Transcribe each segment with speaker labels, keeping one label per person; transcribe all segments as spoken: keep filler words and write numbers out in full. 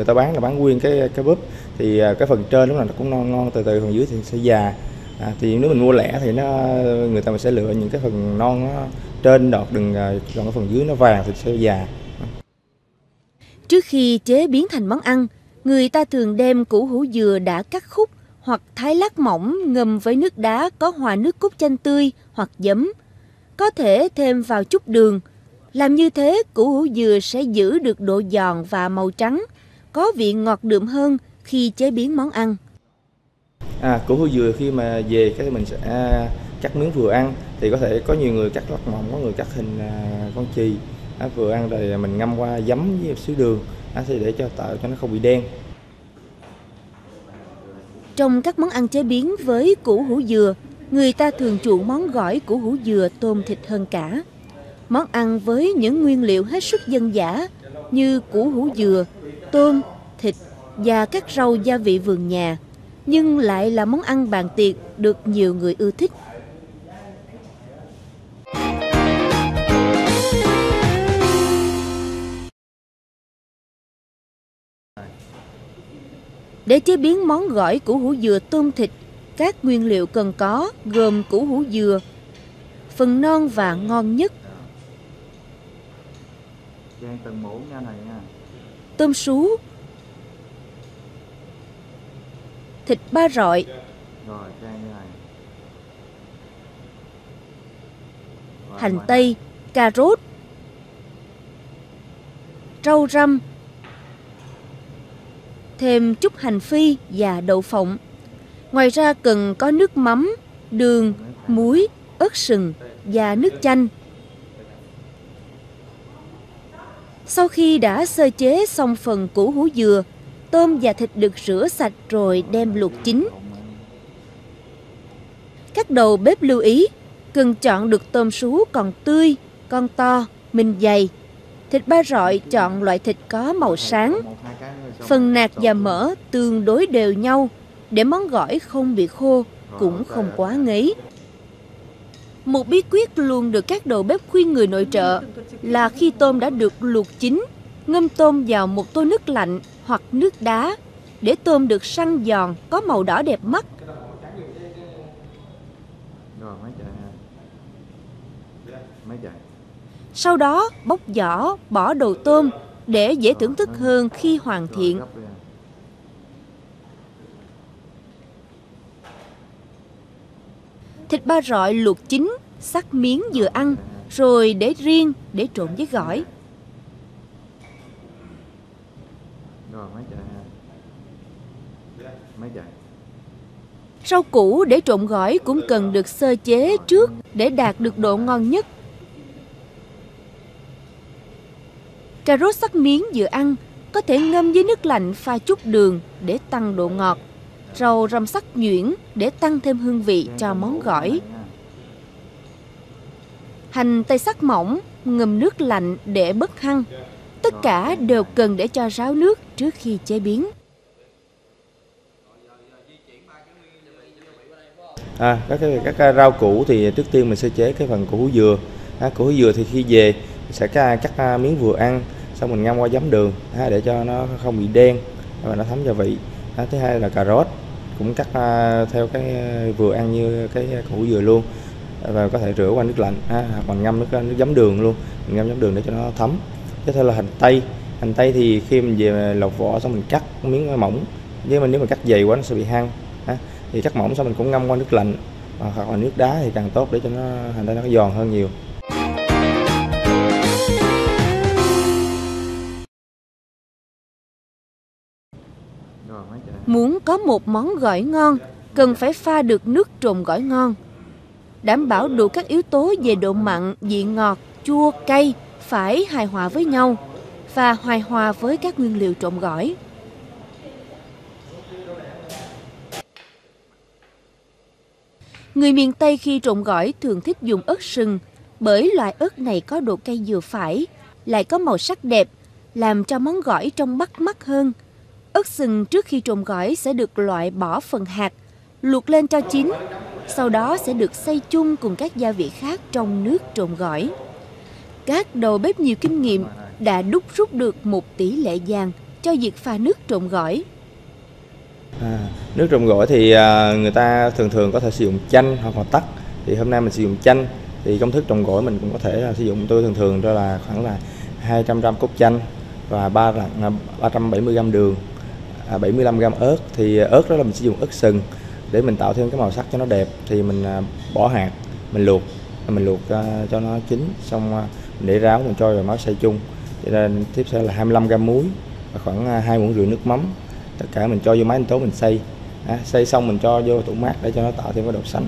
Speaker 1: người ta bán là bán nguyên cái cái búp, thì cái phần trên lúc nào nó cũng non ngon, từ từ phần dưới thì sẽ già. À, thì nếu mình mua lẻ thì nó người ta mình sẽ lựa những cái phần non nó trên đọt, đừng còn cái phần dưới nó vàng thì sẽ già.
Speaker 2: Trước khi chế biến thành món ăn, người ta thường đem củ hủ dừa đã cắt khúc hoặc thái lát mỏng ngâm với nước đá có hòa nước cốt chanh tươi hoặc giấm. Có thể thêm vào chút đường. Làm như thế, củ hủ dừa sẽ giữ được độ giòn và màu trắng, có vị ngọt đượm hơn khi chế biến món ăn.
Speaker 1: À, củ hủ dừa khi mà về cái mình sẽ cắt miếng vừa ăn, thì có thể có nhiều người cắt lát mỏng, có người cắt hình con chì. À, vừa ăn rồi mình ngâm qua giấm với một xíu đường, à, thì để cho tạo cho nó không bị đen.
Speaker 2: Trong các món ăn chế biến với củ hủ dừa, người ta thường chuộng món gỏi củ hủ dừa tôm thịt hơn cả. Món ăn với những nguyên liệu hết sức dân dã như củ hủ dừa, tôm, thịt và các rau gia vị vườn nhà, nhưng lại là món ăn bàn tiệc được nhiều người ưa thích. Để chế biến món gỏi củ hủ dừa tôm thịt, các nguyên liệu cần có gồm củ hủ dừa, phần non và ngon nhất, tôm sú, thịt ba rọi, hành tây, cà rốt, rau răm, thêm chút hành phi và đậu phộng. Ngoài ra cần có nước mắm, đường, muối, ớt sừng và nước chanh. Sau khi đã sơ chế xong phần củ hủ dừa, tôm và thịt được rửa sạch rồi đem luộc chín. Các đầu bếp lưu ý, cần chọn được tôm sú còn tươi, con to, mình dày. Thịt ba rọi chọn loại thịt có màu sáng. Phần nạc và mỡ tương đối đều nhau để món gỏi không bị khô, cũng không quá ngấy. Một bí quyết luôn được các đầu bếp khuyên người nội trợ là khi tôm đã được luộc chín, ngâm tôm vào một tô nước lạnh hoặc nước đá để tôm được săn giòn, có màu đỏ đẹp mắt. Sau đó bóc vỏ, bỏ đầu tôm để dễ thưởng thức hơn khi hoàn thiện. Thịt ba rọi luộc chín, xắt miếng vừa ăn, rồi để riêng để trộn với gỏi. Rau củ để trộn gỏi cũng cần được sơ chế trước để đạt được độ ngon nhất. Cà rốt xắt miếng vừa ăn, có thể ngâm với nước lạnh pha chút đường để tăng độ ngọt. Rau răm sắc nhuyễn để tăng thêm hương vị cho món gỏi. Hành tây sắc mỏng, ngâm nước lạnh để bớt hăng. Tất cả đều cần để cho ráo nước trước khi chế biến.
Speaker 1: À, các cái các rau củ thì trước tiên mình sơ chế cái phần củ dừa. À, củ dừa thì khi về sẽ cắt miếng vừa ăn, xong mình ngâm qua giấm đường, à, để cho nó không bị đen và nó thấm gia vị. À, thứ hai là cà rốt cũng cắt à, theo cái vừa ăn như cái củ dừa luôn, và có thể rửa qua nước lạnh, à, hoặc bằng ngâm nước nước giấm đường luôn, mình ngâm giấm đường để cho nó thấm. Tiếp theo là hành tây. Hành tây thì khi mình về lọc vỏ xong mình cắt miếng mỏng, nhưng mà nếu mà cắt dày quá nó sẽ bị hăng. À, thì cắt mỏng xong mình cũng ngâm qua nước lạnh hoặc là nước đá thì càng tốt để cho nó hành tây nó giòn hơn nhiều.
Speaker 2: Muốn có một món gỏi ngon, cần phải pha được nước trộn gỏi ngon. Đảm bảo đủ các yếu tố về độ mặn, vị ngọt, chua, cay phải hài hòa với nhau và hài hòa với các nguyên liệu trộn gỏi. Người miền Tây khi trộn gỏi thường thích dùng ớt sừng, bởi loại ớt này có độ cay vừa phải, lại có màu sắc đẹp, làm cho món gỏi trông bắt mắt hơn. Ớt sừng trước khi trộn gỏi sẽ được loại bỏ phần hạt, luộc lên cho chín, sau đó sẽ được xay chung cùng các gia vị khác trong nước trộn gỏi. Các đầu bếp nhiều kinh nghiệm đã đúc rút được một tỷ lệ vàng cho việc pha nước trộn gỏi.
Speaker 1: À, nước trộn gỏi thì à, người ta thường thường có thể sử dụng chanh hoặc là tắc. Thì hôm nay mình sử dụng chanh. Thì công thức trộn gỏi mình cũng có thể là sử dụng, tôi thường thường đó là khoảng là hai trăm gam cốt chanh và ba trăm bảy mươi gam đường, à, bảy mươi lăm gam ớt. Thì ớt đó là mình sử dụng ớt sừng để mình tạo thêm cái màu sắc cho nó đẹp. Thì mình à, bỏ hạt, mình luộc, mình luộc à, cho nó chín, xong à, mình để ráo, mình cho vào máu xay chung. Cho nên tiếp theo là hai mươi lăm gam muối và khoảng hai muỗng rưỡi nước mắm. Tất cả mình cho vô máy sinh tố mình xay. À, xay xong mình cho vô tủ mát để cho nó tạo thêm cái độ xanh.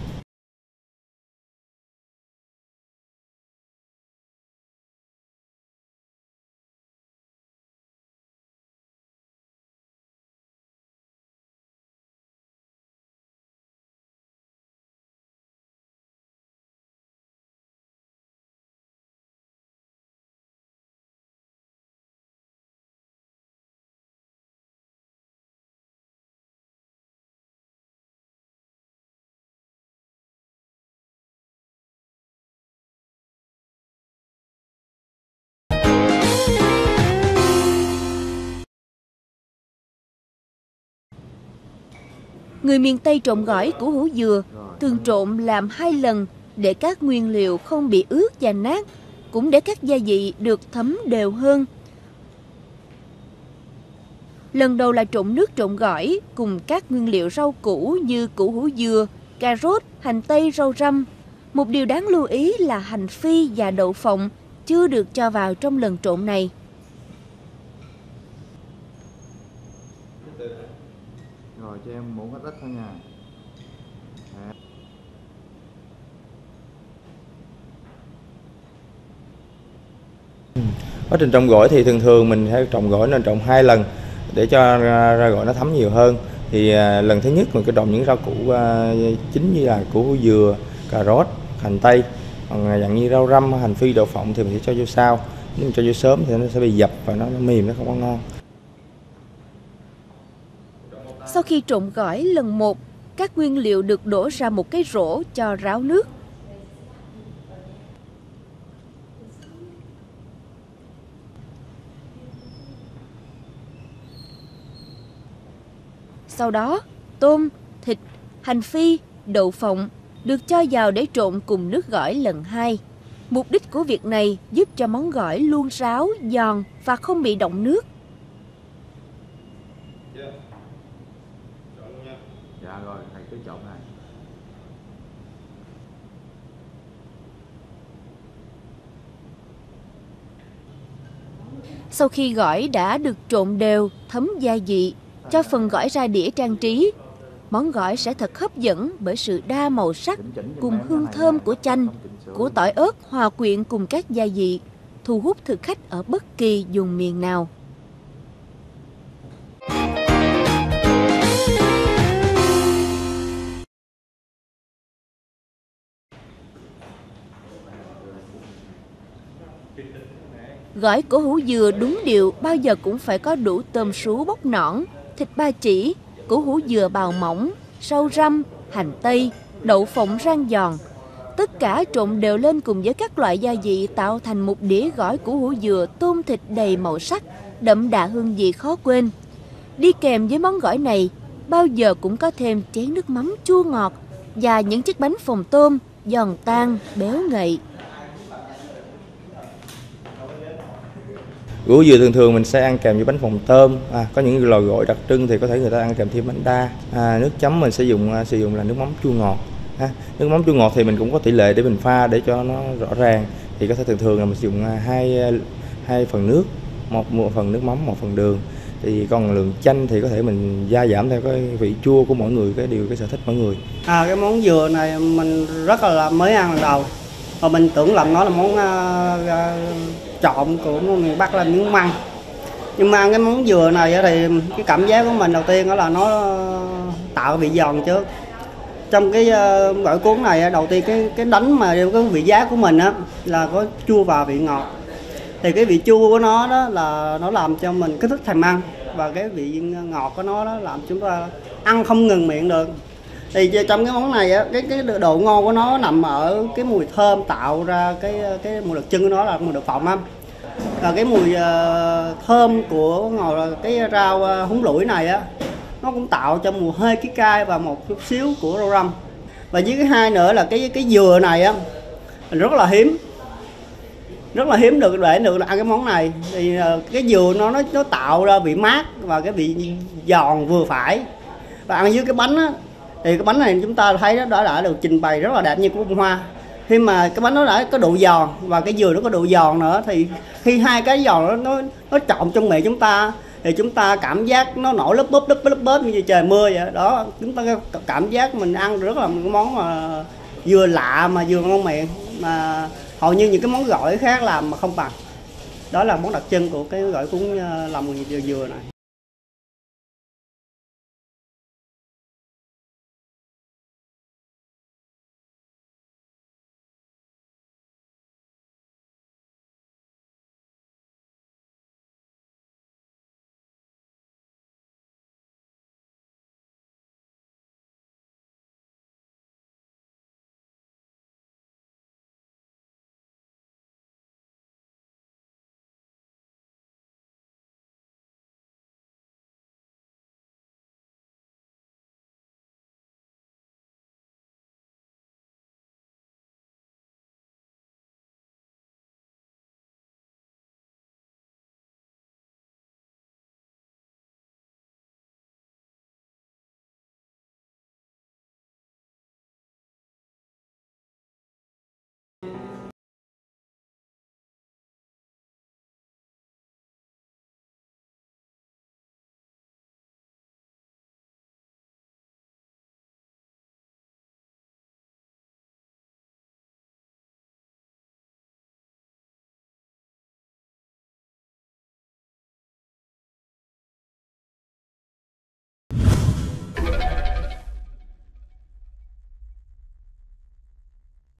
Speaker 2: Người miền Tây trộn gỏi củ hủ dừa thường trộn làm hai lần để các nguyên liệu không bị ướt và nát, cũng để các gia vị được thấm đều hơn. Lần đầu là trộn nước trộn gỏi cùng các nguyên liệu rau củ như củ hủ dừa, cà rốt, hành tây, rau răm. Một điều đáng lưu ý là hành phi và đậu phộng chưa được cho vào trong lần trộn này.
Speaker 1: Rồi cho em muỗng ít ít thôi nha. À. Quá trình trộn gỏi thì thường thường mình hay trộn gỏi nên trộn hai lần để cho ra gỏi nó thấm nhiều hơn. Thì à, lần thứ nhất mình cứ trộn những rau củ à, chính như là củ hủ dừa, cà rốt, hành tây. Còn dạng như rau răm, hành phi, đậu phộng thì mình sẽ cho vô sau. Nếu mình cho vô sớm thì nó sẽ bị dập và nó, nó mềm, nó không có ngon.
Speaker 2: Sau khi trộn gỏi lần một, các nguyên liệu được đổ ra một cái rổ cho ráo nước. Sau đó, tôm, thịt, hành phi, đậu phộng được cho vào để trộn cùng nước gỏi lần hai. Mục đích của việc này giúp cho món gỏi luôn ráo, giòn và không bị đọng nước.
Speaker 1: Dạ rồi, thầy cứ trộn này.
Speaker 2: Sau khi gỏi đã được trộn đều, thấm gia vị, cho phần gỏi ra đĩa trang trí. Món gỏi sẽ thật hấp dẫn bởi sự đa màu sắc cùng hương thơm của chanh, của tỏi ớt hòa quyện cùng các gia vị, thu hút thực khách ở bất kỳ vùng miền nào. Gỏi củ hủ dừa đúng điệu bao giờ cũng phải có đủ tôm sú bóc nõn, thịt ba chỉ, củ hủ dừa bào mỏng, rau răm, hành tây, đậu phộng rang giòn. Tất cả trộn đều lên cùng với các loại gia vị tạo thành một đĩa gỏi củ hủ dừa tôm thịt đầy màu sắc, đậm đà hương vị khó quên. Đi kèm với món gỏi này, bao giờ cũng có thêm chén nước mắm chua ngọt và những chiếc bánh phồng tôm giòn tan, béo ngậy.
Speaker 1: Củ dừa thường thường mình sẽ ăn kèm với bánh phồng tôm. À, có những lò gỏi đặc trưng thì có thể người ta ăn kèm thêm bánh đa. À, nước chấm mình sẽ dùng sử dụng là nước mắm chua ngọt. À, nước mắm chua ngọt thì mình cũng có tỷ lệ để mình pha để cho nó rõ ràng. Thì có thể thường thường là mình sử dụng hai hai phần nước, một, một phần nước mắm, một phần đường. Thì còn lượng chanh thì có thể mình gia giảm theo cái vị chua của mỗi người, cái điều cái sở thích mỗi người.
Speaker 3: À, cái món dừa này mình rất là mới ăn lần đầu. Và mình tưởng là nó là món uh, uh, trộn của miền Bắc là miếng măng. Nhưng mà ăn cái món dừa này thì cái cảm giác của mình đầu tiên đó là nó tạo vị giòn trước. Trong cái uh, gỏi cuốn này đầu tiên cái cái đánh mà cái vị giác của mình á là có chua và vị ngọt. Thì cái vị chua của nó đó là nó làm cho mình kích thích thèm ăn, và cái vị ngọt của nó đó làm chúng ta ăn không ngừng miệng được. Thì trong cái món này á, cái cái độ ngon của nó nằm ở cái mùi thơm tạo ra cái cái mùi đặc trưng của nó là mùi đậu phộng á. và cái mùi uh, thơm của ngồi cái rau uh, húng lủi này á, nó cũng tạo cho mùi hơi cái cay và một chút xíu của rau răm. Và với cái hai nữa là cái cái dừa này á rất là hiếm, rất là hiếm được để được ăn cái món này. Thì uh, cái dừa nó nó nó tạo ra vị mát và cái vị giòn vừa phải, và ăn với cái bánh á, thì cái bánh này chúng ta thấy đó đã, đã được trình bày rất là đẹp như của bông hoa. Khi mà cái bánh nó đã có độ giòn và cái dừa nó có độ giòn nữa, thì khi hai cái giòn nó nó, nó trộn trong miệng chúng ta thì chúng ta cảm giác nó nổi lớp bóp lớp bóp lớp bóp như trời mưa vậy đó. Chúng ta cảm giác mình ăn rất là một cái món mà vừa lạ mà vừa ngon miệng, mà hầu như những cái món gỏi khác làm mà không bằng. Đó là món đặc trưng của cái gỏi cuốn lòng dừa dừa này.